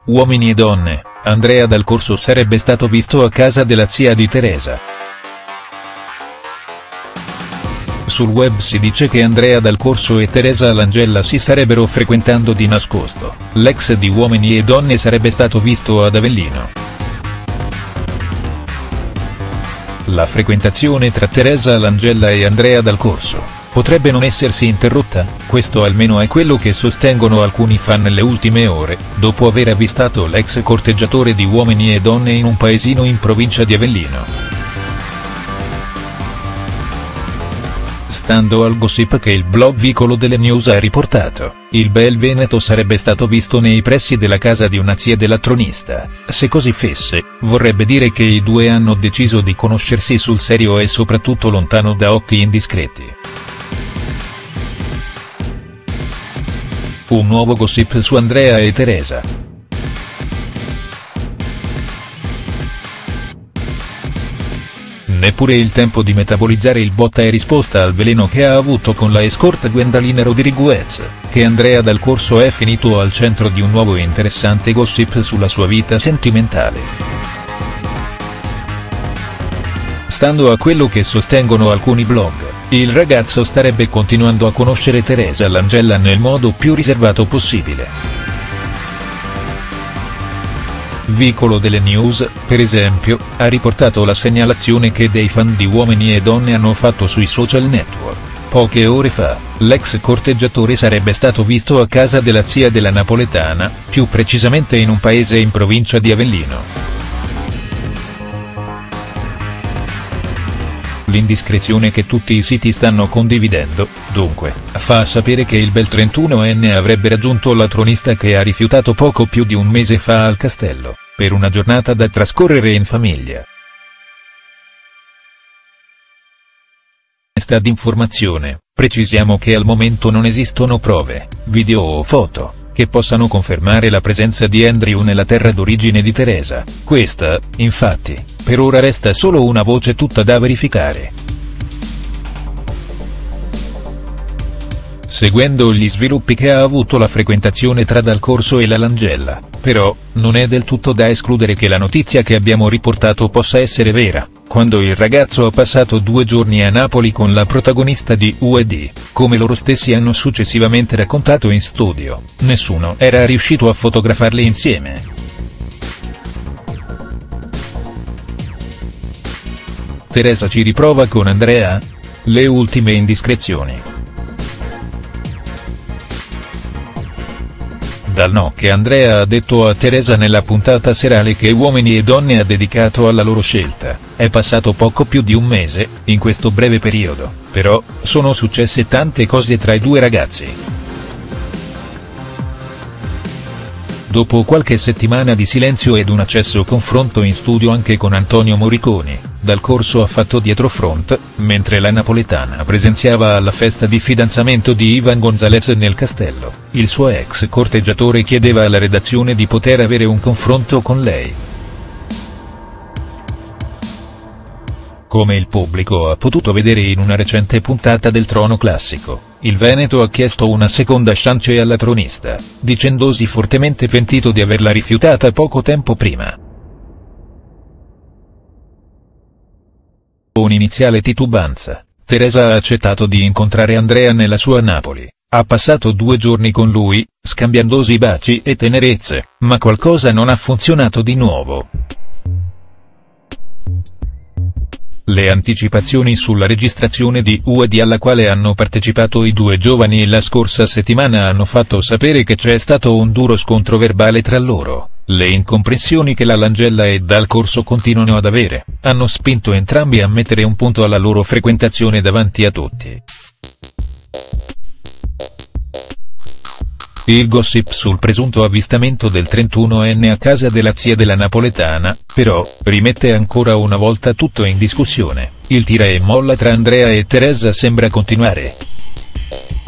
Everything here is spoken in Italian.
Uomini e donne, Andrea Dal Corso sarebbe stato visto a casa della zia di Teresa. Sul web si dice che Andrea Dal Corso e Teresa Langella si starebbero frequentando di nascosto. L'ex di Uomini e Donne sarebbe stato visto ad Avellino. La frequentazione tra Teresa Langella e Andrea Dal Corso potrebbe non essersi interrotta, questo almeno è quello che sostengono alcuni fan nelle ultime ore, dopo aver avvistato l'ex corteggiatore di Uomini e Donne in un paesino in provincia di Avellino. Stando al gossip che il blog Vicolo delle News ha riportato, il bel veneto sarebbe stato visto nei pressi della casa di una zia della tronista. Se così fosse, vorrebbe dire che i due hanno deciso di conoscersi sul serio e soprattutto lontano da occhi indiscreti. Un nuovo gossip su Andrea e Teresa. Neppure il tempo di metabolizzare il botta e risposta al veleno che ha avuto con la escort Gwendalina Rodriguez, che Andrea Dal Corso è finito al centro di un nuovo e interessante gossip sulla sua vita sentimentale. Stando a quello che sostengono alcuni blog, il ragazzo starebbe continuando a conoscere Teresa Langella nel modo più riservato possibile. Vicolo delle News, per esempio, ha riportato la segnalazione che dei fan di Uomini e Donne hanno fatto sui social network. Poche ore fa, l'ex corteggiatore sarebbe stato visto a casa della zia della napoletana, più precisamente in un paese in provincia di Avellino. L'indiscrezione che tutti i siti stanno condividendo, dunque, fa sapere che il bel 31enne avrebbe raggiunto la tronista che ha rifiutato poco più di un mese fa al castello, per una giornata da trascorrere in famiglia. Ad informazione, precisiamo che al momento non esistono prove, video o foto, che possano confermare la presenza di Andrew nella terra d'origine di Teresa. Questa, infatti, per ora resta solo una voce tutta da verificare. Seguendo gli sviluppi che ha avuto la frequentazione tra Dal Corso e la Langella, però, non è del tutto da escludere che la notizia che abbiamo riportato possa essere vera. Quando il ragazzo ha passato 2 giorni a Napoli con la protagonista di U&D, come loro stessi hanno successivamente raccontato in studio, nessuno era riuscito a fotografarli insieme. Teresa ci riprova con Andrea? Le ultime indiscrezioni. Dal no che Andrea ha detto a Teresa nella puntata serale che Uomini e Donne ha dedicato alla loro scelta, è passato poco più di un mese. In questo breve periodo, però, sono successe tante cose tra i due ragazzi. Dopo qualche settimana di silenzio ed un acceso confronto in studio anche con Antonio Morricone, Dal Corso ha fatto dietrofront, mentre la napoletana presenziava alla festa di fidanzamento di Ivan Gonzalez nel castello. Il suo ex corteggiatore chiedeva alla redazione di poter avere un confronto con lei. Come il pubblico ha potuto vedere in una recente puntata del Trono Classico, il veneto ha chiesto una seconda chance alla tronista, dicendosi fortemente pentito di averla rifiutata poco tempo prima. Con iniziale titubanza, Teresa ha accettato di incontrare Andrea nella sua Napoli, ha passato 2 giorni con lui, scambiandosi baci e tenerezze, ma qualcosa non ha funzionato di nuovo. Le anticipazioni sulla registrazione di U&D alla quale hanno partecipato i due giovani la scorsa settimana hanno fatto sapere che c'è stato un duro scontro verbale tra loro. Le incomprensioni che la Langella e Dal Corso continuano ad avere, hanno spinto entrambi a mettere un punto alla loro frequentazione davanti a tutti. Il gossip sul presunto avvistamento del 31enne a casa della zia della napoletana, però, rimette ancora una volta tutto in discussione. Il tira e molla tra Andrea e Teresa sembra continuare.